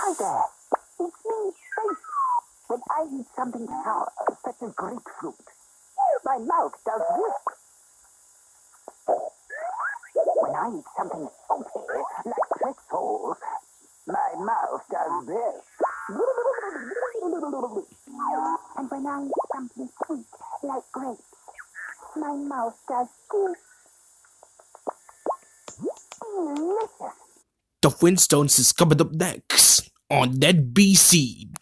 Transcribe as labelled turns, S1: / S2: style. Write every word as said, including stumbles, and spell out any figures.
S1: Hi there. It's me, Faith. When I eat something sour, such as grapefruit, my mouth does this. When I eat something salty, like pretzels, my mouth does this. And when I eat something sweet, like grapes, my mouth does this. Delicious.
S2: The Flintstones is coming up next on N B C.